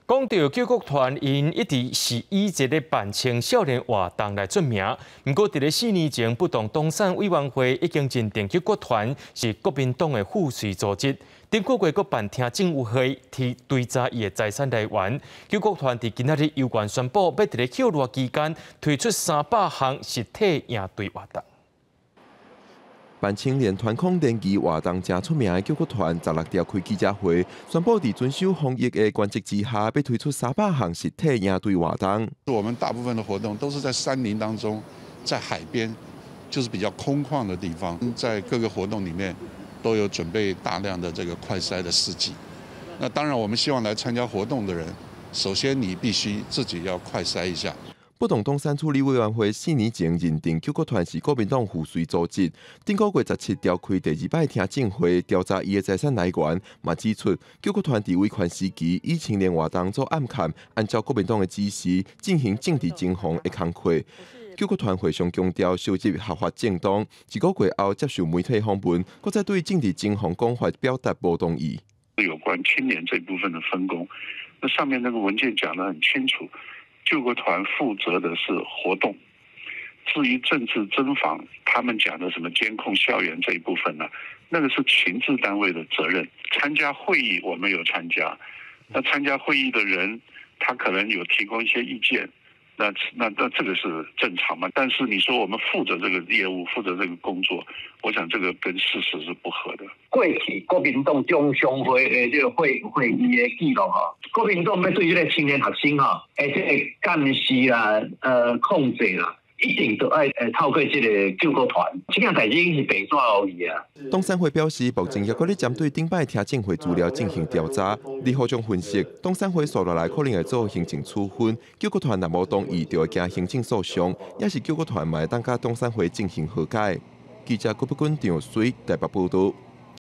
讲到救国团，因一直是以一个扮青少年活动来出名。不过，伫咧4年前，不动东山委员会已经认定救国团是国民党的附属组织。顶个月，阁办听证会，去追查伊的财产来源。救国团伫今仔日有关宣布，要伫咧扣押期间推出300项实体应对活动。 办青年团控联谊活动正出名的救国团，16条开记者会，宣布伫遵守防疫的原则之下，要推出300项实体应对活动。 我们大部分的活动都是在山林当中，在海边，就是比较空旷的地方，在各个活动里面都有准备大量的这个快筛的试剂。那当然，我们希望来参加活动的人，首先你必须自己要快筛一下。 不动东山处理委员会4年前认定救国团是国民党附属组织，顶个月17召开第2摆听证会，调查伊的财产来源，嘛指出救国团伫维权时期以青年活动做暗砍，按照国民党的指示进行政治征防的工作。救国团会上强调收集合法政党，1个月后接受媒体访问，搁再对政治征防讲法表达不同意。 有关青年这部分的分工，那上面那个文件讲得很清楚。 救国团负责的是活动，至于政治侦防，他们讲的什么监控校园这一部分呢？那个是情治单位的责任。参加会议我们有参加，那参加会议的人他可能有提供一些意见，那这个是正常嘛？但是你说我们负责这个业务，负责这个工作，我想这个跟事实是不合的。 过去国民党中常会的这个会议的记录哈。 国民党要对这个青年学生哈，这个监视啦、控制啦，一定都要透过这个救国团，这件代志已经是白纸而已啊。 东山会表示，目前也搁咧针对顶摆听证会资料进行调查。李校长分析，东山会接落来可能会做行政处分，救国团若无同意，就会行行政诉讼，也是救国团嘛会当甲东山会进行和解。记者郭碧君、张水台北报道。